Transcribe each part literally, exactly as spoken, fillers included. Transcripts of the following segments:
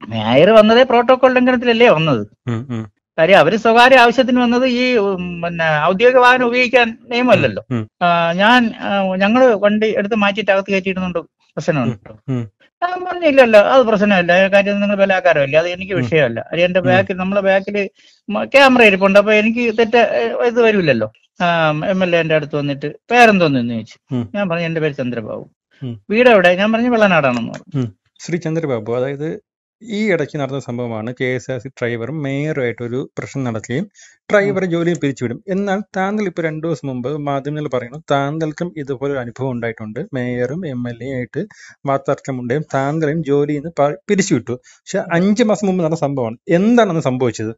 Mayor വന്നതേ protocol ലംഘനത്തിലല്ലേ വന്നത്. ഉം, ഉം, കാര്യം അവര് സ്വകാര്യ ആവശ്യത്തിന് വന്നത് ഈ ഉം, പിന്നെ ഔദ്യോഗിക വാഹനം ഉപയോഗിക്കാൻ നിയമമല്ലല്ലോ. ഉം, ആ, ഞാൻ ആ, ഞങ്ങള് വണ്ടി എടുത്ത് മാറ്റിയിട്ട് അകത്ത് കയറ്റിയിടുന്നുണ്ട്, ഉം, പ്രശ്നമുണ്ടോ? ഉം, ഞാൻ പറഞ്ഞില്ലല്ലോ, അത് പ്രശ്നമല്ല, ആ കാര്യം നിങ്ങൾ ബലാകാരമല്ല, അത് എനിക്ക് ഉം, വിഷയമല്ല. അത് എന്റെ ഉം. ബാക്കിൽ നമ്മളെ ബാക്കിൽ ക്യാമറ ഇരിപ്പുണ്ട്, അപ്പൊ എനിക്ക് തെറ്റ ഇത് വരില്ലല്ലോ. എം എൽ എന്റെ അടുത്ത് വന്നിട്ട് പേരെന്തോന്നു ചോദിച്ചു. ഉം, ഞാൻ പറഞ്ഞു എന്റെ പേര് ചന്ദ്രബാബു. ഉം, വീട് എവിടെ? ഞാൻ പറഞ്ഞു വെള്ളനാടാണെന്ന് പറഞ്ഞു. ഉം. ശ്രീ ചന്ദ്രബാബു, അതായത് ഈ ഇടയ്ക്ക് നടന്ന സംഭവമാണ്. കെ എസ് ആർ സി ഡ്രൈവറും മേയറുമായിട്ട് ഒരു പ്രശ്നം നടക്കുകയും ഡ്രൈവറെ ജോലിയിൽ പിരിച്ചുവിടും. എന്നാൽ താങ്കൾ ഇപ്പോൾ രണ്ടു ദിവസം മുമ്പ് മാധ്യമങ്ങളിൽ പറയുന്നു താങ്കൾക്കും ഇതുപോലെ ഒരു അനുഭവം ഉണ്ടായിട്ടുണ്ട്, മേയറും എം എൽ എ ആയിട്ട് വാർത്താർത്ഥമുണ്ടെയും താങ്കളെയും ജോലിയിൽ നിന്ന് പ- പിരിച്ചുവിട്ടു. പക്ഷെ അഞ്ചു മാസം മുമ്പ് നടന്ന സംഭവമാണ്. എന്താണ് അന്ന് സംഭവിച്ചത്?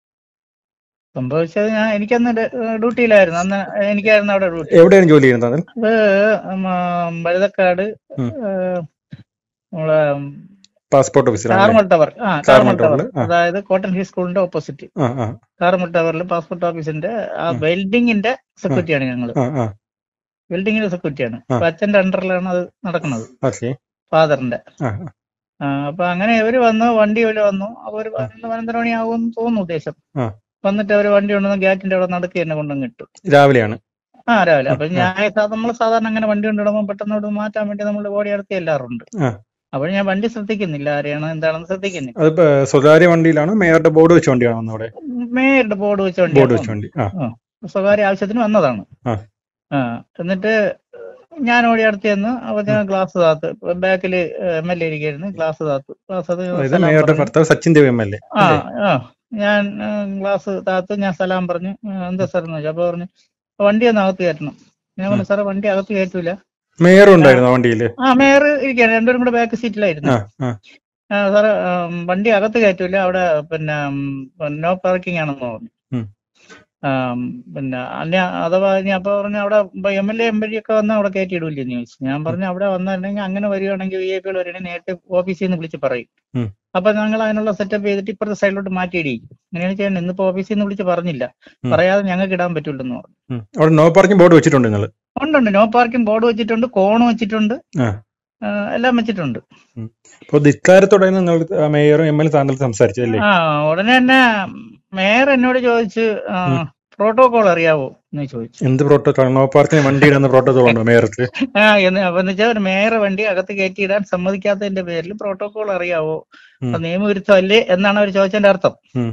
സംഭവിച്ചത്, ഞാൻ എനിക്കന്ന് ഡ- ഡ്യൂട്ടിയിലായിരുന്നു. അന്ന് എനിക്കായിരുന്നു അവിടെ ഡ്യൂട്ടി. എവിടെയാണ് ജോലി ചെയ്യുന്നത് താങ്കൾ? അത് ഉം, ആ, വഴുതക്കാട്, ഉം. ആ, നമ്മളെ പാസ്പോർട്ട് ഓഫീസിലാണ് അല്ലേ? Carmel tower. ആ കാർമൽ കാർമൽ ടവർ, ടവറിൽ. ആ അതായത് കോട്ടൺ ഹിൽ സ്കൂളിന്റെ ഓപ്പോസിറ്റ് ആ ആ കാർമൽ ടവറിൽ പാസ്പോർട്ട് ഓഫീസിന്റെ ആ ആ വെൽഡിങ്ങിന്റെ സെക്യൂരിറ്റിയാണ് ഞങ്ങള്. ആ ആ വെൽഡിങ്ങിന്റെ സെക്യൂരിറ്റിയാണ്. ആ അപ്പൊ അച്ഛന്റെ അണ്ടറിലാണ് അത് നടക്കുന്നത്, ഓക്കെ. ഫാദറിന്റെ. ആ ആ, അപ്പൊ അങ്ങനെ ഇവര് വന്നു, വണ്ടി ഇവര് വന്നു. അപ്പൊ ഒരു ആ പതിനൊന്ന് പതിനൊന്നര മണിയാകുമെന്ന് തോന്നുന്നു ഉദ്ദേശം. ആ വന്നിട്ട് അവര് വണ്ടി കൊണ്ടുവന്ന് ഗേറ്റിന്റെ അവിടെ നടുക്ക് തന്നെ കൊണ്ടുവന്ന് ഇട്ടു. രാവിലെയാണ്. ആ, രാവിലെ. ആ അപ്പൊ ആ ഞാൻ നമ്മൾ സാധാരണ അങ്ങനെ വണ്ടി കൊണ്ടിടുമ്പോൾ പെട്ടെന്ന് അവിടെ മാറ്റാൻ വേണ്ടി നമ്മൾ ബോഡി അടുത്ത് എല്ലാറുണ്ട്. ആ അപ്പോൾ ഞാൻ വണ്ടി ശ്രദ്ധിക്കുന്നില്ല, ആരെയാണ് എന്താണെന്ന് ശ്രദ്ധിക്കുന്നില്ല. അതിപ്പോ സ്വകാര്യ വണ്ടിയിലാണോ മേയറുടെ ബോർഡ് വെച്ച വണ്ടിയാണോ വന്നത് അവിടെ? മേയറുടെ ബോർഡ് വെച്ച ബോർഡ് വണ്ടിയാണ് വെച്ച വന്നത്. വണ്ടി. ആ ആ, സ്വകാര്യ ആവശ്യത്തിന് വന്നതാണ്. ആ ആ, എന്നിട്ട് ഞാൻ ഓടി അടുത്ത് ചെന്ന് അപ്പൊ ആ. ഞാൻ ഗ്ലാസ് താത്ത്, ബാക്കിൽ എം എൽ എ ഇരിക്കായിരുന്നു, ഗ്ലാസ് താത്തു. ഗ്ലാസ് അത് അതായത് സലാം മേയറുടെ പറഞ്ഞു. ഭർത്താവ് Sachin Dev M L A ആ അല്ലേ? ആ ഞാൻ ആ, ഗ്ലാസ് താത്ത്, ഞാൻ സലാം പറഞ്ഞു. ആ, എന്താ സാർ എന്ന് ചോദിച്ചു. അപ്പൊ പറഞ്ഞു വണ്ടി ഒന്ന് അകത്ത് കയറ്റണം. ഞാൻ പറഞ്ഞു സാറേ വണ്ടി അകത്ത് കയറ്റൂല. മേയറും ആ ഉണ്ടായിരുന്നു ആ വണ്ടിയില്? ആ മേയർ ഇരിക്കുകയാണ്, രണ്ടുപേരും കൂടെ ബാക്ക് സീറ്റിലായിരുന്നു. ആ ആ ആ, സാറ് ആം, വണ്ടി അകത്ത് കയറ്റൂല, അവിടെ പിന്നെ നോ പാർക്കിംഗ് ആണെന്ന് പറഞ്ഞു. ഉം, ആം, പിന്നെ അല്ല അഥവാ ഇനി അപ്പൊ പറഞ്ഞു അവിടെ M L A M P ഒക്കെ വന്നാൽ അവിടെ കയറ്റി ഇടൂല്ലെന്ന് ചോദിച്ചു. ഞാൻ ഉം, പറഞ്ഞു അവിടെ വന്നിട്ടുണ്ടെങ്കിൽ അങ്ങനെ വരികയാണെങ്കിൽ വി ഐ പികൾ വരികയാണെങ്കിൽ നേരിട്ട് ഓഫീസിൽ നിന്ന് വിളിച്ച് പറയും. ഉം, അപ്പൊ ഞങ്ങൾ അതിനുള്ള സെറ്റപ്പ് ചെയ്തിട്ട് ഇപ്പുറത്തെ സൈഡിലോട്ട് മാറ്റിയിടിക്കും. അങ്ങനെയാണ് ചെയ്യേണ്ടത്. ഇന്നിപ്പോ ഓഫീസിൽ നിന്ന് വിളിച്ച് പറഞ്ഞില്ല, ഉം, പറയാതെ ഞങ്ങൾക്ക് ഇടാൻ പറ്റൂലെന്ന് പറഞ്ഞു. ഉം. അവിടെ നോ പാർക്കിംഗ് ബോർഡ് വെച്ചിട്ടുണ്ട് നിങ്ങൾ? ഉണ്ടുണ്ട്, നോ പാർക്കിംഗ് ബോർഡ് വെച്ചിട്ടുണ്ട്, കോൺ വെച്ചിട്ടുണ്ട്, ആ ആ, എല്ലാം വെച്ചിട്ടുണ്ട്. ഉം. അപ്പോൾ ധിക്കാരത്തോടെ നിങ്ങൾ ആ മേയറും എം എൽ എ താങ്കൾ സംസാരിച്ചല്ലേ? ആ, ഉടനെ തന്നെ മേയർ എന്നോട് ചോദിച്ചു, ആ, ഉം. പ്രോട്ടോകോൾ അറിയാവോ എന്ന് ചോദിച്ചു. എന്ത് പ്രോട്ടോകോൾ? നോ പാർക്കിംഗ് വണ്ടി ഇടുന്ന പ്രോട്ടോകോൾ ഉണ്ടോ മേയർക്ക്? ആ എന്ന് അപ്പൊ എന്ന് വെച്ചാൽ ഒരു മേയർ വണ്ടി അകത്ത് കയറ്റിയിടാൻ സമ്മതിക്കാത്തതിന്റെ പേരിൽ പ്രോട്ടോകോൾ അറിയാവോ, ഉം, അത് നിയമവിരുദ്ധമല്ലേ എന്നാണ് അവർ ചോദിച്ചതിന്റെ അർത്ഥം. ഉം,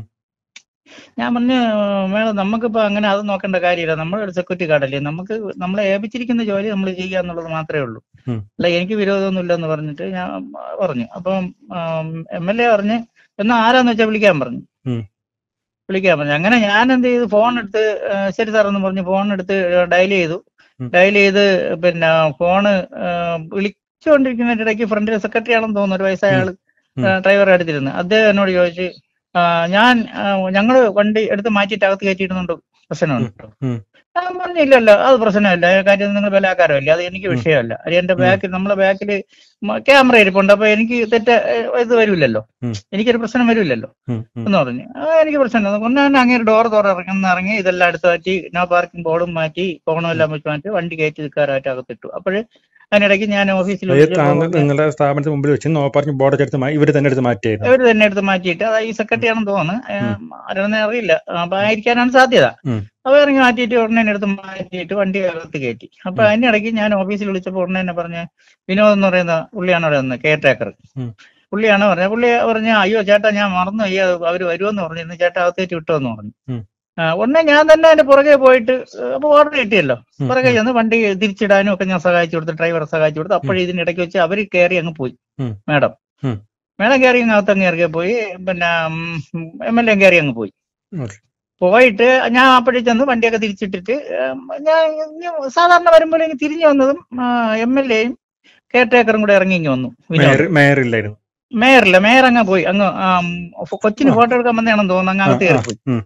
ഞാൻ പറഞ്ഞു മേഡം നമുക്കിപ്പോ അങ്ങനെ അത് നോക്കേണ്ട കാര്യമില്ല, നമ്മളൊരു സെക്യൂരിറ്റി ഗാർഡല്ലേ, നമുക്ക് നമ്മളെ ഏൽപ്പിച്ചിരിക്കുന്ന ജോലി നമ്മൾ ചെയ്യുക എന്നുള്ളത് മാത്രമേ ഉള്ളൂ, ഉം, അല്ല എനിക്ക് വിരോധമൊന്നും ഇല്ലെന്ന് പറഞ്ഞിട്ട് ഞാൻ പറഞ്ഞു. അപ്പം എം എൽ എ പറഞ്ഞ് എന്നാ ആരാന്ന് വെച്ചാൽ വിളിക്കാൻ പറഞ്ഞു. ഉം, വിളിക്കാൻ പറഞ്ഞു. അങ്ങനെ ഞാൻ എന്ത് ചെയ്തു, ഫോൺ എടുത്ത് ആ, ശരി സാർ എന്ന് പറഞ്ഞ് ഫോൺ എടുത്ത് ഡയൽ ചെയ്തു. ഉം, ഡയൽ ചെയ്ത് പിന്നെ ഫോണ് വിളിച്ചുകൊണ്ടിരിക്കുന്നതിന്റെ ഇടയ്ക്ക് ഫ്രണ്ടിലെ സെക്രട്ടറി ആണെന്ന് തോന്നുന്നു, ഒരു വയസ്സായ ഉം, ആള് ഉം, ഡ്രൈവറെ അടുത്തിരുന്ന്. അദ്ദേഹം എന്നോട് ചോദിച്ചു, ആ, ഞാൻ ആ, ഞങ്ങള് വണ്ടി എടുത്ത് മാറ്റിയിട്ട് അകത്ത് കയറ്റിയിടുന്നുണ്ട്, ഉം, പ്രശ്നമുണ്ടോ? ഉം, ഞാൻ പറഞ്ഞില്ലല്ലോ, അത് പ്രശ്നമല്ല, ആ കാര്യം നിങ്ങൾ ബലാകാരമല്ല, അത് എനിക്ക് ഉം, വിഷയമല്ല. അത് എന്റെ ഉം, ബാക്കിൽ നമ്മളെ ബാക്കിൽ ക്യാമറ ഇരിപ്പുണ്ട്, അപ്പൊ എനിക്ക് തെറ്റ ഇത് വരില്ലല്ലോ, ഉം, എനിക്കൊരു പ്രശ്നം വരില്ലല്ലോ ഉം, ഉം. എന്ന് പറഞ്ഞു. ആ, എനിക്ക് പ്രശ്നമില്ല. ഒന്ന് ഞാൻ അങ്ങനെ ഡോർ തുറന്ന് ഇറങ്ങി, ഇതെല്ലാം എടുത്ത് മാറ്റി, നോ പാർക്കിംഗ് ബോർഡും മാറ്റി, കോണും എല്ലാം വെച്ച് മാറ്റി, വണ്ടി കയറ്റി നിൽക്കാനായിട്ട് അകത്തിട്ടു. അപ്പോഴ് അതിനിടയ്ക്ക് ഞാൻ ഓഫീസിൽ അതായത് വിളിച്ചപ്പോൾ താങ്കൾ പറഞ്ഞു നിങ്ങളുടെ സ്ഥാപനത്തിന് മുമ്പിൽ വെച്ച് നോ പാർക്കിംഗ് ബോർഡ് എടുത്ത് മാ- ഇവര് തന്നെ എടുത്ത് മാറ്റിയായിരുന്നു? ഇവർ തന്നെ എടുത്ത് മാറ്റിയിട്ട്, അത് ഈ സെക്രട്ടറി ആണെന്ന് തോന്നുന്നു, ഉം, ആരാണെന്ന് അറിയില്ല, അപ്പൊ ആയിരിക്കാനാണ് സാധ്യത. ഉം, അപ്പൊ ഇറങ്ങി മാറ്റിയിട്ട് ഉടനെ എന്നെ എടുത്ത് മാറ്റിയിട്ട് വണ്ടി അകത്ത് കയറ്റി. അപ്പൊ ഉം, അതിനിടയ്ക്ക് ഞാൻ ഓഫീസിൽ വിളിച്ചപ്പോൾ ഉടനെ തന്നെ പറഞ്ഞ വിനോദ് എന്ന് പറയുന്ന പുള്ളിയാണ് അവിടെ വന്നത്, കെയർ ടേക്കർ ഉം, പുള്ളിയാണ് പറഞ്ഞത്. പുള്ളി പറഞ്ഞ അയ്യോ ചേട്ടാ ഞാൻ മറന്നു, അയ്യോ അവര് വരുമെന്ന് പറഞ്ഞിരുന്നു, ചേട്ടാ അകത്തേറ്റ് വിട്ടോന്ന് പറഞ്ഞു. ഉം, ആ, ഉടനെ ഞാൻ തന്നെ അതിന്റെ പുറകെ പോയിട്ട്, അപ്പൊ ഓർഡർ കിട്ടിയല്ലോ, ഉം, പുറകെ ഉം, ചെന്ന് വണ്ടി തിരിച്ചിടാനും ഒക്കെ ഞാൻ സഹായിച്ചു കൊടുത്തു, ഡ്രൈവറെ സഹായിച്ചു കൊടുത്തു. ഉം, അപ്പോഴേ ഇതിനിടയ്ക്ക് വെച്ച് അവര് കയറി അങ്ങ് പോയി. ഉം, മാഡം ഉം. മാഡം കയറി അകത്ത് അങ്ങ് ഇറങ്ങി പോയി. പിന്നെ എം എൽ എ കയറി അങ്ങ് പോയി. ഓക്കെ. പോയിട്ട് ഞാൻ അപ്പോഴേ ചെന്ന് വണ്ടിയൊക്കെ തിരിച്ചിട്ടിട്ട്, ഉം, ഞാൻ ഇങ്ങ് സാധാരണ വരുമ്പോൾ ഇങ്ങ് തിരിഞ്ഞു വന്നതും എം എൽ എയും കെയർ ടേക്കറും കൂടെ ഇറങ്ങി ഇങ്ങ് വന്നു. മേയർ വിനോദ് മേയർ ഇല്ലായിരുന്നു? മേയറില്ല, മേയർ അങ്ങ് പോയി, അങ്ങ് ആം, കൊച്ചിന് ആ ഫോട്ടോ എടുക്കാൻ വന്നതാണെന്ന് തോന്നുന്നു, അങ്ങ് ആ അകത്ത് ആ കയറി പോയി. ഉം,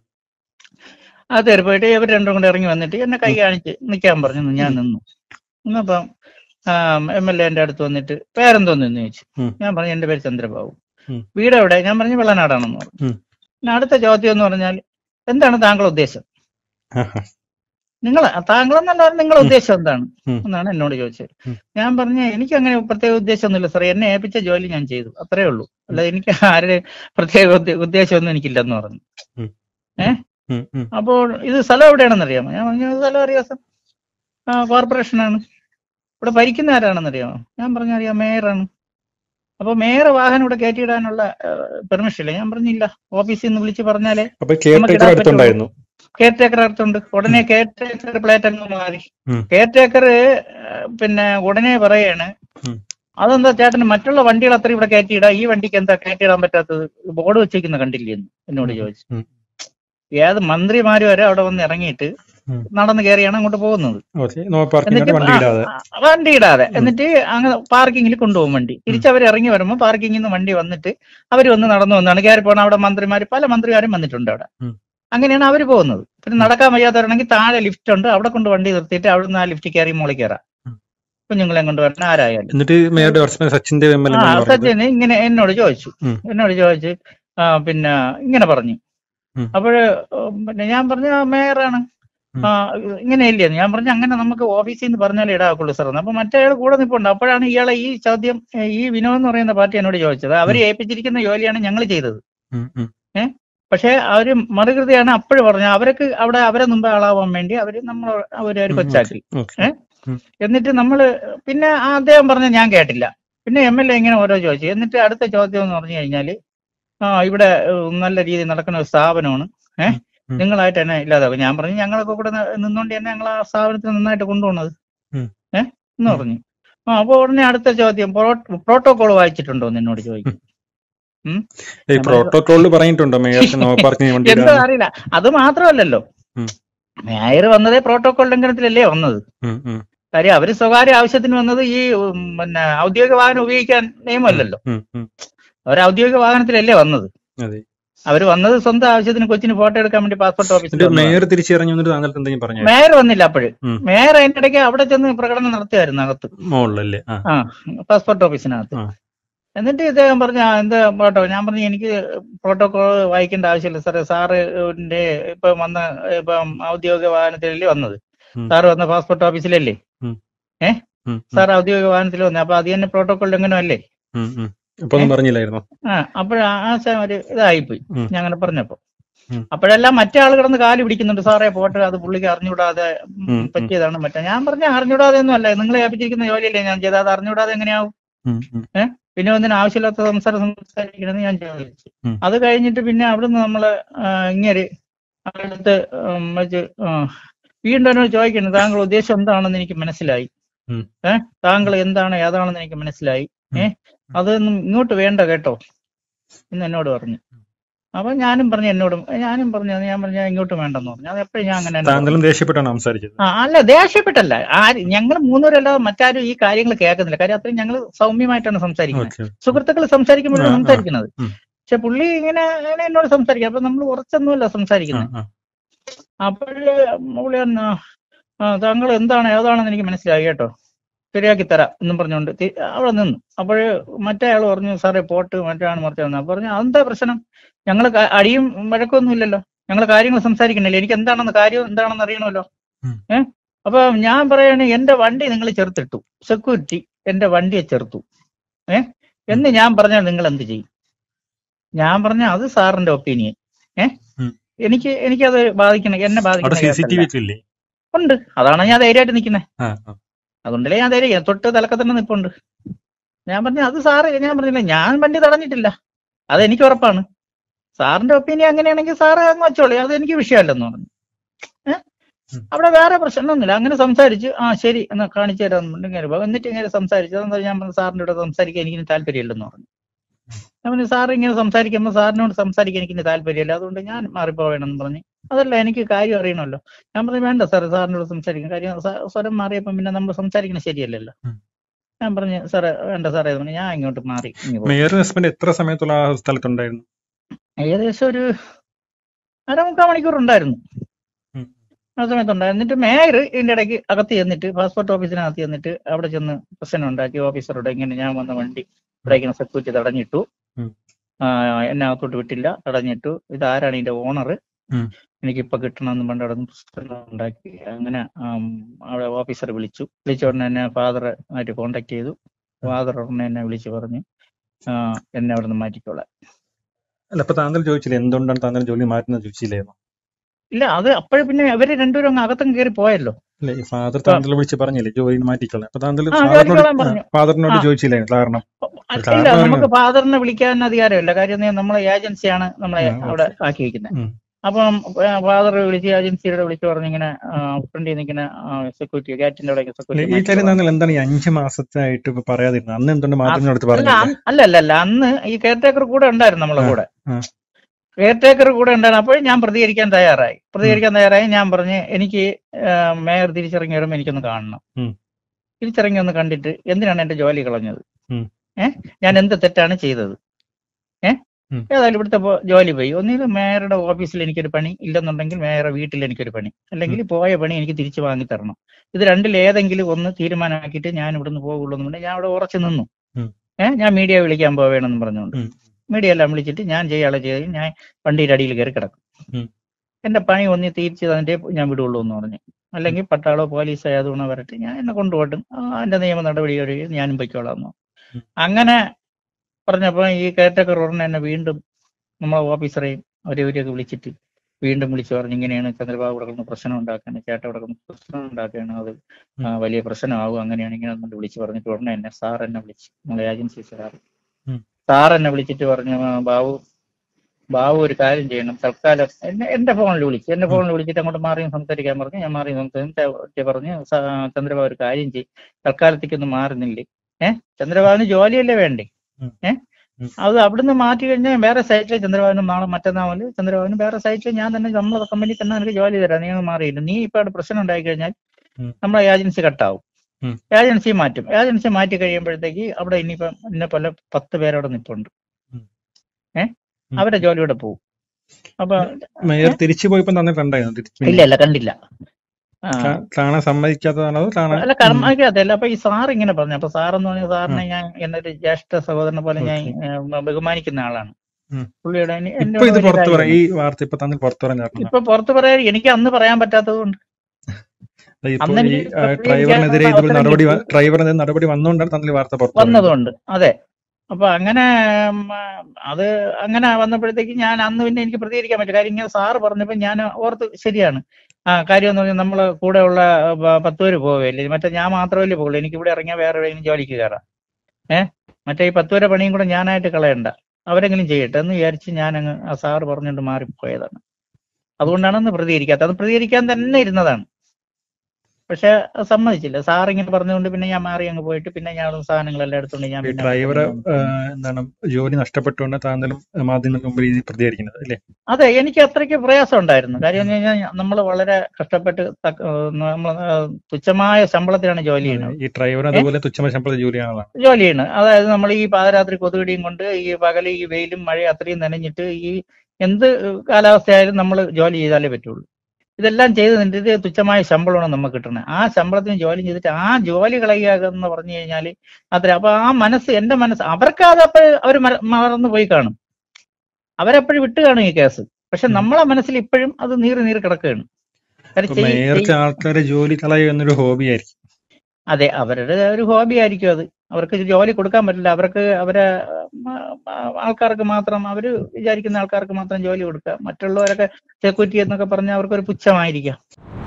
അകത്ത് കയറി പോയിട്ട് ഇവർ രണ്ടും കൂടെ ഇറങ്ങി വന്നിട്ട് എന്നെ കൈ ഉം, കാണിച്ച് നിൽക്കാൻ പറഞ്ഞു. ഞാൻ ഉം, നിന്നു. ഇന്നപ്പം എം എൽ എന്റെ അടുത്ത് വന്നിട്ട് പേരെന്തോന്നു ചോദിച്ചു. ഉം, ഞാൻ പറഞ്ഞു എന്റെ പേര് ചന്ദ്രബാബു. ഉം, വീട് എവിടെ? ഞാൻ പറഞ്ഞു വെള്ളനാടാണെന്ന് പറഞ്ഞു. ഉം. പിന്നെ അടുത്ത ചോദ്യം എന്ന് പറഞ്ഞാൽ എന്താണ് താങ്കളുടെ ഉദ്ദേശം? ആഹാ. നിങ്ങൾ താങ്കളെന്നല്ല നിങ്ങളുടെ ഉം, ഉദ്ദേശം എന്താണ് ഉം, എന്നാണ് എന്നോട് ചോദിച്ചത്. ഉം, ഞാൻ പറഞ്ഞ എനിക്ക് അങ്ങനെ പ്രത്യേക ഉദ്ദേശമൊന്നുമില്ല സാർ, എന്നെ ഏൽപ്പിച്ച ജോലി ഞാൻ ചെയ്തു, അത്രേ ഉള്ളൂ. ഉം, അല്ല എനിക്ക് ആരുടെ പ്രത്യേക ഉദ്ദേ- ഉദ്ദേശമൊന്നും എനിക്കില്ലെന്ന് പറഞ്ഞു. ഉം, ഏഹ് ഉം, ഉം. അപ്പോൾ ഇത് സ്ഥലം എവിടെയാണെന്ന് അറിയാമോ? ഞാൻ പറഞ്ഞു "ഇത് സ്ഥലം അറിയാം സാർ, ആ കോർപ്പറേഷനാണ്. ഇവിടെ ഭരിക്കുന്ന ആരാണെന്ന് അറിയാമോ? ഞാൻ പറഞ്ഞു അറിയാം, മേയറാണ്. അപ്പൊ മേയർ വാഹനം ഇവിടെ കയറ്റിയിടാനുള്ള പെർമിഷൻ ഇല്ല. ഞാൻ പറഞ്ഞില്ല, ഓഫീസിൽ നിന്ന് വിളിച്ച് പറഞ്ഞാലേ അപ്പൊ കെയർ നമുക്ക് ടേക്കർ ഇടാൻ പറ്റുള്ളൂ. അടുത്തുണ്ടായിരുന്നു. കെയർ ടേക്കർ അടുത്തുണ്ട്. ഉടനെ ഉം, കെയർ ടേക്കർ പ്ലേറ്റ് അങ്ങ് മാറി. ഉം, കെയർ ടേക്കർ പിന്നെ ഉടനെ പറയാണ്, ഉം, അതെന്താ ചേട്ടന് മറ്റുള്ള വണ്ടികൾ അത്ര ഇവിടെ കയറ്റിയിടാ, ഈ വണ്ടിക്ക് എന്താ കയറ്റിയിടാൻ പറ്റാത്തത്, ബോർഡ് വെച്ചേക്കുന്ന കണ്ടില്ലെന്ന് എന്നോട് ഉം, ചോദിച്ചു. ഉം, ഏത് മന്ത്രിമാര് വരെ അവിടെ വന്ന് ഇറങ്ങിയിട്ട് ഉം. നടന്ന് കയറിയാണ് അങ്ങോട്ട് പോകുന്നത്. ഓക്കെ, നോ പാർക്കിംഗ് എന്നിട്ട് വണ്ടി ആ ഇടാതെ. ആ, വണ്ടി ഇടാതെ ഉം, എന്നിട്ട് അങ്ങ് പാർക്കിങ്ങിൽ കൊണ്ടുപോകും വണ്ടി. ഉം, തിരിച്ചവർ ഇറങ്ങി വരുമ്പോൾ പാർക്കിങ്ങിൽ നിന്ന് വണ്ടി വന്നിട്ട് അവർ വന്ന് നടന്നു വന്നാണ് കയറി പോകണം. അവിടെ മന്ത്രിമാർ പല മന്ത്രിമാരും വന്നിട്ടുണ്ട് അവിടെ. ഉം, അങ്ങനെയാണ് അവർ പോകുന്നത്. പിന്നെ ഉം, നടക്കാൻ വയ്യാത്തവരാണെങ്കിൽ താഴെ ലിഫ്റ്റ് ഉണ്ട്, അവിടെ കൊണ്ട് വണ്ടി നിർത്തിയിട്ട് അവിടെ നിന്ന് ആ ലിഫ്റ്റ് കയറി മുകളിൽ കയറാം, ഉം. കുഞ്ഞുങ്ങളെ കൊണ്ടുവരണം ആരായാലും. എന്നിട്ട് മേയറുടെ husband Sachin Dev M L ആ എന്താണ് പറഞ്ഞത്? സച്ചിന് ഇങ്ങനെ എന്നോട് ചോദിച്ചു ഉം, എന്നോട് ചോദിച്ച് ആ പിന്നെ ഇങ്ങനെ പറഞ്ഞു. ഉം, അപ്പോഴ് പിന്നെ ഞാൻ പറഞ്ഞു "ആ, മേയറാണ്. ഉം, ആ ഇങ്ങനെയല്ലേ?" ഞാൻ പറഞ്ഞു അങ്ങനെ നമുക്ക് ഓഫീസിൽ നിന്ന് പറഞ്ഞാലേ ഇടാക്കുള്ളൂ സാർ. അപ്പൊ മറ്റേ അയാൾ കൂടെ നിൽപ്പുണ്ട്. അപ്പോഴാണ് ഇയാളെ ഈ ചോദ്യം ഏ, ഈ വിനോദ് എന്ന് പറയുന്ന പാർട്ടി എന്നോട് ചോദിച്ചത്. അവർ ഉം, ഏൽപ്പിച്ചിരിക്കുന്ന ജോലിയാണ് ഞങ്ങൾ ചെയ്തത്. ഉം, ഉം, ഏഹ് പക്ഷെ അവര് മറുകൃതിയാണ് അപ്പോഴും പറഞ്ഞത്. അവർക്ക് അവിടെ അവരെ മുമ്പ് ആളാവാൻ വേണ്ടി അവര് നമ്മൾ അവരെ ഒരു ഉം. ഓക്കെ, കൊച്ചാക്കി. ഓക്കെ. ഏഹ് ഉം, എന്നിട്ട് നമ്മള് പിന്നെ ആ അദ്ദേഹം പറഞ്ഞ ഞാൻ കേട്ടില്ല. പിന്നെ എം എൽ എ ഇങ്ങനെ ഓരോ ചോദിച്ചു. എന്നിട്ട് അടുത്ത ചോദ്യം എന്ന് പറഞ്ഞു കഴിഞ്ഞാല് ആ ഇവിടെ ഏഹ്, നല്ല രീതിയിൽ നടക്കുന്ന ഒരു സ്ഥാപനമാണ്. ഏഹ് ഉം, ഉം, നിങ്ങളായിട്ട് തന്നെ ഇല്ലാതാവും. ഞാൻ പറഞ്ഞു ഞങ്ങളൊക്കെ കൂടെ ന- നിന്നുകൊണ്ട് തന്നെ ഞങ്ങൾ ആ സ്ഥാപനത്തിൽ നന്നായിട്ട് കൊണ്ടുപോകുന്നത്. ഉം, ഏഹ് എന്ന് ഉം, പറഞ്ഞു. ആ അപ്പൊ ഉടനെ അടുത്ത ചോദ്യം, പ്രോട്ടോകോൾ വായിച്ചിട്ടുണ്ടോ എന്ന് എന്നോട് ഉം. ചോദിക്കും. ഉം. ഈ ഞാൻ പറഞ്ഞു പ്രോട്ടോകോളിൽ പറഞ്ഞിട്ടുണ്ടോ മേയർക്ക് നോ പാർക്കിംഗ് വണ്ടി എന്തോ ഇടാന്ന്? അറിയില്ല. അത് മാത്രമല്ലല്ലോ, ഉം, മേയർ വന്നതേ പ്രോട്ടോകോൾ ലംഘനത്തിലല്ലേ വന്നത്. ഉം, ഉം, കാര്യം അവര് സ്വകാര്യ ആവശ്യത്തിന് വന്നത് ഈ ഉം, പിന്നെ ഔദ്യോഗിക വാഹനം ഉപയോഗിക്കാൻ ഉം, നിയമമല്ലല്ലോ. ഉം, ഉം. അവർ ഔദ്യോഗിക വാഹനത്തിലല്ലേ വന്നത്. അതെ. അവര് വന്നത് സ്വന്തം ആവശ്യത്തിന് കൊച്ചിന് ഫോട്ടോ എടുക്കാൻ വേണ്ടി പാസ്പോർട്ട് ഓഫീസിൽ എന്നിട്ട് വന്നതാണ്. മേയർ തിരിച്ചിറങ്ങി വന്നിട്ട് താങ്കൾക്ക് എന്തെങ്കിലും പറഞ്ഞായിരുന്നു? മേയർ വന്നില്ല അപ്പോഴ്. ഉം, മേയർ അതിന്റെ ഇടയ്ക്ക് അവിടെ ചെന്ന് പ്രകടനം നടത്തുമായിരുന്നു അകത്ത്, മുകളിലല്ലേ? ആ, ആ പാസ്പോർട്ട് ഓഫീസിനകത്ത്. ആ. എന്നിട്ട് ഇദ്ദേഹം പറഞ്ഞു "ആ, എന്താ പ്രോട്ടോ?" ഞാൻ പറഞ്ഞു എനിക്ക് പ്രോട്ടോകോൾ വായിക്കേണ്ട ആവശ്യമില്ല സാറേ, സാറിന്റെ ഇപ്പം വന്ന ഇപ്പം ഔദ്യോഗിക വാഹനത്തിലല്ലേ വന്നത്, ഉം, സാറ് വന്ന പാസ്പോർട്ട് ഓഫീസിലല്ലേ, ഉം, ഏഹ് ഉം, ഉം, സാർ ഔദ്യോഗിക വാഹനത്തിൽ വന്നത്, അപ്പൊ അത് തന്നെ പ്രോട്ടോകോൾ ലംഘനമല്ലേ. ഉം, ഉം. അപ്പൊ ഒന്നും പറഞ്ഞില്ലായിരുന്നോ? ആ അപ്പോഴ ആ ശ- ഒരു ഇതായിപ്പോയി ഉം, ഞാൻ അങ്ങനെ പറഞ്ഞപ്പോ. ഉം, അപ്പോഴെല്ലാം മറ്റേ ആൾ കിടന്ന് കാല് പിടിക്കുന്നുണ്ട്, സാറേ പോട്ടെ, അത് പുള്ളിക്ക് അറിഞ്ഞൂടാതെ ഉം, ഉം, ഉം, പറ്റിയതാണ് മറ്റേ. ഞാൻ പറഞ്ഞ അറിഞ്ഞൂടാതെ ഒന്നും അല്ല, നിങ്ങളെ ഏൽപ്പിച്ചിരിക്കുന്ന ജോലിയല്ലേ ഞാൻ ചെയ്തത്, അത് അറിഞ്ഞൂടാതെ എങ്ങനെയാവും? ഉം, ഉം, ഏഹ് പിന്നെ ഒന്നിനും ആവശ്യമില്ലാത്ത സംസാരം സംസാരിക്കണമെന്ന് ഞാൻ ചോദിച്ചു. ഉം, അത് കഴിഞ്ഞിട്ട് പിന്നെ അവിടുന്ന് നമ്മള് ആ, ഇങ്ങനെ അടുത്ത് ഉം, വെച്ച് ആ, വീണ്ടും എന്നോട് ചോദിക്കുന്നു താങ്കൾ ഉദ്ദേശം എന്താണെന്ന് എനിക്ക് മനസ്സിലായി. ഉം, ഏഹ് താങ്കൾ എന്താണ് ഏതാണെന്ന് എനിക്ക് മനസ്സിലായി. ഉം, ഏഹ് അതൊന്നും ഇങ്ങോട്ട് വേണ്ട കേട്ടോ എന്ന് എന്നോട് പറഞ്ഞു. അപ്പൊ ഞാനും പറഞ്ഞു എന്നോടും ഞാനും പറഞ്ഞു ഞാൻ പറഞ്ഞു "ഞാൻ ഇങ്ങോട്ട് വേണ്ടെന്ന് പറഞ്ഞു. അത് എപ്പോഴും ഞാൻ അങ്ങനെ തന്നെ പറഞ്ഞു. താങ്കളും ദേഷ്യപ്പെട്ടാണ് സംസാരിച്ചത്? ആ അല്ല ദേഷ്യപ്പെട്ടല്ല, ആര് ഞങ്ങൾ മൂന്നുപേരല്ലാതെ മറ്റാരും ഈ കാര്യങ്ങൾ കേൾക്കുന്നില്ല. കാര്യം അത്രയും ഞങ്ങൾ സൗമ്യമായിട്ടാണ് സംസാരിക്കുന്നത്, ഓക്കെ. സുഹൃത്തുക്കൾ ആ, സംസാരിക്കുമ്പോഴാണ് ആ, സംസാരിക്കുന്നത്. ഉം, പക്ഷെ പുള്ളി ഇങ്ങനെ അങ്ങനെ എന്നോട് സംസാരിക്കും. അപ്പൊ നമ്മൾ ഉറച്ചൊന്നുമല്ല ആ, സംസാരിക്കുന്നത്. ആ, അപ്പോഴ് പുള്ളി പറഞ്ഞു "ആ, താങ്കൾ എന്താണ് ഏതാണെന്ന് എനിക്ക് മനസ്സിലായി കേട്ടോ, ശരിയാക്കി തരാം" എന്നും പറഞ്ഞുകൊണ്ട് തി- അവിടെ നിന്നു. അപ്പോഴ് മറ്റേ ആൾ പറഞ്ഞു "സാറേ പോട്ട് മറ്റാണ് മറിച്ച് വന്നത്." അപ്പൊ പറഞ്ഞു "അതെന്താ പ്രശ്നം? ഞങ്ങൾ അടിയും വഴക്കൊന്നും ഇല്ലല്ലോ, ഞങ്ങൾ കാര്യങ്ങൾ സംസാരിക്കണില്ലേ, എനിക്ക് എന്താണെന്ന് കാര്യം എന്താണെന്ന് അറിയണമല്ലോ." ഉം, ഏഹ് അപ്പൊ ഞാൻ പറയാണ് എന്റെ വണ്ടി നിങ്ങൾ ചെറുത്തിട്ടു, സെക്യൂരിറ്റി എന്റെ വണ്ടിയെ ചെറുത്തു, ഏഹ് ഉം, എന്ന് ഞാൻ പറഞ്ഞാൽ നിങ്ങൾ എന്ത് ചെയ്യും? ഞാൻ പറഞ്ഞ അത് സാറിന്റെ ഒപ്പീനിയൻ. ഏഹ് ഉം. എനിക്ക് എനിക്കത് ബാധിക്കണ എന്നെ അവിടെ ബാധിക്കുന്ന സി സി ടി കേസല്ല. വി ഒക്കെ ഇല്ലേ? ഉണ്ട്, അതാണ് ഞാൻ ധൈര്യമായിട്ട് നിൽക്കുന്നത്. ആ, ആ. അതുകൊണ്ടല്ലേ ഞാൻ ധൈര്യം തൊട്ട് തലക്കെ തന്നെ നിൽപ്പുണ്ട്. ഞാൻ പറഞ്ഞു അത് സാറ്, ഞാൻ പറഞ്ഞില്ല ഞാൻ വണ്ടി തടഞ്ഞിട്ടില്ല, അതെനിക്ക് ഉറപ്പാണ്. സാറിന്റെ ഒപ്പീനിയൻ അങ്ങനെയാണെങ്കിൽ സാറ് അങ്ങ് വെച്ചോളൂ, അത് എനിക്ക് വിഷയമല്ലെന്ന് പറഞ്ഞു. ഏഹ് ഉം, അവിടെ വേറെ പ്രശ്നമൊന്നുമില്ല. അങ്ങനെ സംസാരിച്ച് ആ ശരി എന്നാ കാണിച്ചു തരാം ഇങ്ങനെ പോകും. എന്നിട്ട് ഇങ്ങനെ സംസാരിച്ചു. അതെന്താ ഞാൻ പറഞ്ഞു സാറിന്റെ കൂടെ സംസാരിക്കാൻ എനിക്ക് താല്പര്യമില്ലെന്ന് പറഞ്ഞു. ഞാൻ പറഞ്ഞു സാർ ഇങ്ങനെ സംസാരിക്കുമ്പോൾ സാറിനോട് സംസാരിക്കാൻ എനിക്ക് താല്പര്യമില്ല, അതുകൊണ്ട് ഞാൻ മാറിപ്പോവേണമെന്ന് പറഞ്ഞു. അതല്ല എനിക്ക് കാര്യം അറിയണമല്ലോ. ഞാൻ പറഞ്ഞു വേണ്ട സാറേ, സാറിനോട് സംസാരിക്കും, കാര്യം സ- സ്വരം മാറിയപ്പോൾ പിന്നെ നമ്മൾ സംസാരിക്കുന്നത് ശരിയല്ലല്ലോ. ഉം. ഞാൻ പറഞ്ഞു സാറേ വേണ്ട സാറേ എന്ന് പറഞ്ഞു. ഞാൻ ഇങ്ങോട്ട് മാറി ഇങ്ങ് പോകും. മേയർ ഹസ്ബൻഡ് എത്ര സമയത്തുള്ള ആ സ്ഥലത്തുണ്ടായിരുന്നു? ഏകദേശം ഒരു അരമുക്കാൽ മണിക്കൂർ ഉണ്ടായിരുന്നു ഉം, ആ സമയത്തുണ്ടായിരുന്നു. എന്നിട്ട് മേയർ ഇതിന്റെ ഇടയ്ക്ക് അകത്ത് ചെന്നിട്ട് പാസ്പോർട്ട് ഓഫീസിനകത്ത് ചെന്നിട്ട് അവിടെ ചെന്ന് പ്രശ്നം ഉണ്ടാക്കി ഓഫീസറോട് ഇങ്ങനെ ഞാൻ വന്ന വണ്ടി ഉം, ഇവിടെ സെക്യൂരിറ്റി തടഞ്ഞിട്ടു, ഉം, ആ, എന്നെ അകത്തോട്ട് വിട്ടില്ല, തടഞ്ഞിട്ടു, ഇത് ആരാണ് ഇതിന്റെ ഓണർ, ഉം. എനിക്കിപ്പോൾ കിട്ടണമെന്ന് പണ്ട് അവിടെ നിന്ന് പ്രശ്നം ഉണ്ടാക്കി. അങ്ങനെ ആം, അവിടെ ഓഫീസറെ വിളിച്ചു. വിളിച്ച ഉടനെ എന്നെ ഫാദർ ആയിട്ട് കോണ്ടാക്ട് ചെയ്തു. ഫാദർ ഉടനെ എന്നെ വിളിച്ച് പറഞ്ഞു ആ, എന്നെ അവിടെ നിന്ന് മാറ്റിക്കോളാം. അല്ല, അപ്പൊ താങ്കൾ ചോദിച്ചില്ലേ എന്തുകൊണ്ടാണ് താങ്കൾ ജോലി മാറ്റുന്നത് ചോദിച്ചില്ലായിരുന്നു? ഇല്ല, അത് അപ്പോഴും പിന്നെ ഇവര് രണ്ടുപേരും അങ്ങ് അകത്തങ്ങ് കയറി പോയല്ലോ. അല്ലെ, ഈ ഫാദർ ഇപ്പൊ താങ്കളെ വിളിച്ച് പറഞ്ഞില്ലേ ജോലി മാറ്റിക്കൊള്ളാം? അപ്പൊ താങ്കൾ ആ ഫാദറിനോട് ജോലിക്കോളാൻ പറഞ്ഞു. ആ ഫാദറിനോട് ചോദിച്ചില്ലായിരുന്നു കാരണം? അ- ഒരു ഇല്ല, കാരണം നമുക്ക് അറിയണം. ഫാദറിനെ വിളിക്കാൻ അധികാരമില്ല. കാര്യം എന്ന് പറഞ്ഞാൽ നമ്മളെ ഏജൻസിയാണ് നമ്മളെ ആ, അവിടെ ഓക്കെ. ആക്കി വെക്കുന്നത്. ഉം. അപ്പം ഫാദർ വിളിച്ച് ഏജൻസിയുടെ വിളിച്ച് പറഞ്ഞു ഇങ്ങനെ ഫ്രണ്ടിൽ നിന്ന് ഇങ്ങനെ സെക്യൂരിറ്റി ഗേറ്റിന്റെ അവിടെ അല്ലെ, സെക്യൂരിറ്റി ഈ കാര്യം മാറ്റിക്കോളാം. താങ്കൾ എന്താണ് ഈ അഞ്ചു മാസത്തായിട്ട് ഇപ്പൊ പറയാതിരുന്നത്? അന്ന് എന്തുകൊണ്ട് ആ, മാധ്യമങ്ങളടുത്ത് അല്ല പറഞ്ഞില്ല? അന്ന് അല്ല അല്ല അല്ല അന്ന് ഈ കെയർ ടേക്കർ കൂടെ ഉണ്ടായിരുന്നു നമ്മളെ ആ, കൂടെ. ആ, കെയർ ടേക്കർ കൂടെ ഉണ്ടായിരുന്നു. അപ്പോൾ ഞാൻ പ്രതികരിക്കാൻ തയ്യാറായി. ഉം, പ്രതികരിക്കാൻ തയ്യാറായി. ഞാൻ പറഞ്ഞ് എനിക്ക് മേയർ തിരിച്ചിറങ്ങി വരുമ്പോൾ എനിക്കൊന്ന് കാണണം. ഉം, തിരിച്ചിറങ്ങി ഒന്ന് കണ്ടിട്ട് എന്തിനാണ് എന്റെ ജോലി കളഞ്ഞത്? ഉം, ഏഹ് ഞാൻ എന്ത് തെറ്റാണ് ചെയ്തത്? ഏഹ് ഉം, ഏതായാലും ഇവിടുത്തെ പോ- ജോലി പോയി. ഒന്നുകിൽ മേയറുടെ ഓഫീസിൽ എനിക്കൊരു പണി, ഇല്ലെന്നുണ്ടെങ്കിൽ മേയറുടെ വീട്ടിൽ എനിക്കൊരു പണി, അല്ലെങ്കിൽ ഉം, പോയ പണി എനിക്ക് തിരിച്ചു വാങ്ങി തരണം. ഇത് രണ്ടിൽ ഏതെങ്കിലും ഒന്ന് തീരുമാനമാക്കിയിട്ട് ഞാൻ ഇവിടുന്ന് പോകുള്ളൂ എന്നുണ്ടെങ്കിൽ ഞാൻ അവിടെ ഉറച്ചു നിന്നു. ഉം, ഏഹ് ഞാൻ മീഡിയ വിളിക്കാൻ പോവേണമെന്ന് പറഞ്ഞുകൊണ്ട് ഉം, മീഡിയ എല്ലാം വിളിച്ചിട്ട് ഞാൻ ചെയ്യാളെ ചെയ്ത് ഞാൻ വണ്ടിയുടെ അടിയിൽ കയറി കിടക്കും. ഉം, എന്റെ പണി ഒന്നി തീർച്ച് തന്നിട്ടേ ഞാൻ വിടുള്ളൂ എന്ന് പറഞ്ഞു. ഉം, അല്ലെങ്കിൽ പട്ടാളോ പോലീസോ ഏതുകൊണ്ടോ വരട്ടെ, ഞാൻ എന്നെ കൊണ്ടുപോട്ടും എന്റെ നിയമ നടപടി കഴിയും, ഞാനും പൊയ്ക്കോളാം എന്ന്. ഉം. അങ്ങനെ പറഞ്ഞപ്പോൾ ഈ കെയർടേക്കർ ഉടനെ എന്നെ വീണ്ടും നമ്മളെ ഓഫീസറെയും അവരെവരെയൊക്കെ വിളിച്ചിട്ട് വീണ്ടും വിളിച്ചു പറഞ്ഞു ഇങ്ങനെയാണ് ചന്ദ്രബാബു കിടക്കുന്ന പ്രശ്നം ഉണ്ടാക്കുകയാണ്, ചേട്ട കിടക്കുന്ന പ്രശ്നം ഉണ്ടാക്കുകയാണ്, അത് ഉം, ആ, വലിയ പ്രശ്നമാകും, അങ്ങനെയാണ് ഇങ്ങനെ ഒന്നുകൊണ്ട് വിളിച്ച് പറഞ്ഞിട്ട് ഉടനെ എന്നെ സാർ എന്നെ വിളിച്ചു. നമ്മളെ ഏജൻസി സാർ ഉം, സാർ എന്നെ വിളിച്ചിട്ട് പറഞ്ഞു "ആ, ബാബു ബാബു ഒരു കാര്യം ചെയ്യണം, തൽക്കാലം എന്നെ എന്റെ ഫോണിൽ വിളിച്ചു. എന്റെ ഉം, ഫോണിൽ വിളിച്ചിട്ട് അങ്ങോട്ട് മാറി സംസാരിക്കാൻ പറഞ്ഞു. ഞാൻ മാറി സംസാരിച്ച് പറഞ്ഞു "സ- ചന്ദ്രബാബു ഒരു കാര്യം ചെയ്യും, തൽക്കാലത്തേക്കൊന്നും മാറുന്നില്ലേ? ഏഹ് ചന്ദ്രബാബുവിന് ജോലിയല്ലേ വേണ്ടേ? ഉം, ഏഹ് ഉം, അത് അവിടുന്ന് മാറ്റി കഴിഞ്ഞാൽ വേറെ സൈറ്റിൽ ചന്ദ്രബാബുനും നാളെ മറ്റന്നാൾ ചന്ദ്രബാബുനും വേറെ സൈറ്റിൽ ഞാൻ തന്നെ നമ്മളെ കമ്പനി തന്നെ നിനക്ക് ജോലി തരാം, നീ ഒന്നും മാറിയില്ല. നീ ഇപ്പൊ അവിടെ പ്രശ്നം ഉണ്ടായി കഴിഞ്ഞാൽ ഉം, നമ്മളെ ഏജൻസി കട്ടാവും. ഉം, ഏജൻസി മാറ്റും. ഏജൻസി മാറ്റി കഴിയുമ്പോഴത്തേക്ക് അവിടെ ഇനിയിപ്പം എന്നെ പോലെ പത്ത് പേരവിടെ നിൽപ്പുണ്ട്. ഉം, ഏഹ് ഉം. അവരെ ജോലിയോടെ പോകും. അപ്പൊ മേയർ ഏഹ് തിരിച്ചു പോയപ്പോ തന്നിട്ടുണ്ടായിരുന്നു തിരിച്ചു ഇല്ല പിന്നെ ഇല്ല കണ്ടില്ല. ആ കാ- കാണാൻ സമ്മതിക്കാത്തതാണോ അതോ കാണാൻ? അല്ല കർമ്മയ്ക്കകത്തല്ല. അപ്പൊ ഈ സാർ ഇങ്ങനെ പറഞ്ഞു. അപ്പൊ സാറെന്ന് പറഞ്ഞാൽ ആ, സാറിനെ ഞാൻ എന്റെ ഒരു ജ്യേഷ്ഠ സഹോദരനെ പോലെ ഞാൻ ഓക്കെ. ഏഹ്, ബഹുമാനിക്കുന്ന ആളാണ്. ഉം. പുള്ളിയുടെ എനി- ഇപ്പൊ എന്നോട് ഇത് വലിയ പുറത്തു പറയാം, കാര്യമാണ്. ഈ വാർത്ത ഇപ്പൊ താങ്കൾ പുറത്തു പറയാൻ കാരണം ഇപ്പൊ പുറത്ത് പറയാൻ എനിക്ക് അന്ന് പറയാൻ പറ്റാത്തത് കൊണ്ട്, ഇപ്പൊ അന്ന് ഈ എനിക്ക് ആ, പ്രതികരിക്കാനുള്ള ഡ്രൈവറിനെതിരെ ഇതുപോലെ അവസരം നടപടി കിട്ടി വ- ഡ്രൈവറിനെതിരെ നടപടി വന്നുകൊണ്ടാണ് താങ്കൾ ഈ വാർത്ത പുറത്തു പറയുന്നത്. വന്നതുകൊണ്ട്. അതെ. അപ്പൊ അങ്ങനെ ഉം, അത് അങ്ങനെ വന്നപ്പോഴത്തേക്ക് ഞാൻ അന്ന് പിന്നെ എനിക്ക് പ്രതികരിക്കാൻ പറ്റും. കാര്യം ഇങ്ങനെ സാറ് പറഞ്ഞപ്പോ ഞാൻ ഓർത്ത് ശരിയാണ്. ആ കാര്യം എന്ന് പറഞ്ഞാൽ നമ്മള് കൂടെയുള്ള പ- പത്ത് പേര് പോവുകയല്ലേ, മറ്റേ ഞാൻ മാത്രമല്ലേ പോകുള്ളൂ. എനിക്ക് ഇവിടെ ഇറങ്ങിയാൽ വേറെ എവിടെയെങ്കിലും ജോലിക്ക് കയറാം. ഏഹ് മറ്റേ ഈ പത്ത് പേരെ പണിയും കൂടെ ഞാനായിട്ട് കളയണ്ട, അവരെങ്കിലും ചെയ്യട്ടെ എന്ന് വിചാരിച്ച് ഞാൻ അങ്ങ് ആ സാറ് പറഞ്ഞുകൊണ്ട് മാറിപ്പോയതാണ്. അതുകൊണ്ടാണ് അന്ന് പ്രതികരിക്കാത്തത്. അത് പ്രതികരിക്കാൻ തന്നെ ഇരുന്നതാണ്. പക്ഷെ അത് സമ്മതിച്ചില്ല. സാർ ഇങ്ങനെ പറഞ്ഞുകൊണ്ട് പിന്നെ ഞാൻ മാറി അങ്ങ് പോയിട്ട് പിന്നെ ഞാൻ സാധനങ്ങളെല്ലാം എടുത്തുകൊണ്ട് ഞാൻ ഈ പിന്നെ അവിടെ ഡ്രൈവറെ തന്നെ ആ, വന്നു. എന്താണ് ജോലി നഷ്ടപ്പെട്ടുകൊണ്ട് താങ്കളും മാധ്യമങ്ങൾക്ക് മുമ്പിൽ ഇത് പ്രതികരിക്കുന്നത് അല്ലേ? അതെ, എനിക്ക് അത്രയ്ക്ക് പ്രയാസം ഉണ്ടായിരുന്നു. കാര്യം എന്ന് കഴിഞ്ഞാൽ നമ്മൾ വളരെ കഷ്ടപ്പെട്ട് നമ്മൾ തുച്ഛമായ ശമ്പളത്തിലാണ് ജോലി അതെ, ചെയ്യുന്നത്. ഈ ഡ്രൈവർ ഏഹ് അതുപോലെ തുച്ഛമായ ശമ്പള ജോലിയാണതാണ്. ജോലി ചെയ്യുന്നത്. അതായത് നമ്മൾ ഈ പാതിരാത്രി കൊതുകടിയും കൊണ്ട് ഈ പകല് ഈ വെയിലും മഴയും അത്രയും നനഞ്ഞിട്ട് ഈ എന്ത് കാലാവസ്ഥയായാലും നമ്മൾ ജോലി ചെയ്താലേ പറ്റുള്ളൂ. ഇതെല്ലാം ചെയ്ത് നിന്നിട്ട് തുച്ഛമായ ശമ്പളമാണ് നമുക്ക് കിട്ടുന്നത്. ആ ശമ്പളത്തിന് ജോലി ചെയ്തിട്ട് ആ ജോലി കളയുക എന്ന് പറഞ്ഞു കഴിഞ്ഞാൽ അത്ര അപ്പൊ ആ മനസ്സ് എന്റെ മനസ്സ് അവർക്ക് അതപ്പോൾ അവർ മറന്നു പോയി കാണും. അവരെപ്പോഴും വിട്ട് കാണും ഈ കേസ്. പക്ഷെ ഉം. നമ്മളെ മനസ്സിൽ ഇപ്പോഴും അത് നീറി നീറി കിടക്കുകയാണ്. കാര്യം അപ്പൊ ചെയ് മേയർക്ക് ചെയ് ആൾക്കാരെ ജോലി കളയുക എന്നൊരു ഹോബി ആയിരിക്കും. അതെ, അവരുടെ ഒരു ഹോബി ആയിരിക്കും അത്. അവർക്ക് ജോലി കൊടുക്കാൻ പറ്റില്ല. അവർക്ക് അവരെ ഉം, ആ, ആൾക്കാർക്ക് മാത്രം, അവര് വിചാരിക്കുന്ന ആൾക്കാർക്ക് മാത്രം ജോലി കൊടുക്കുക. മറ്റുള്ളവരൊക്കെ സെക്യൂരിറ്റി എന്നൊക്കെ പറഞ്ഞാൽ അവർക്കൊരു പുച്ഛമായിരിക്കാം.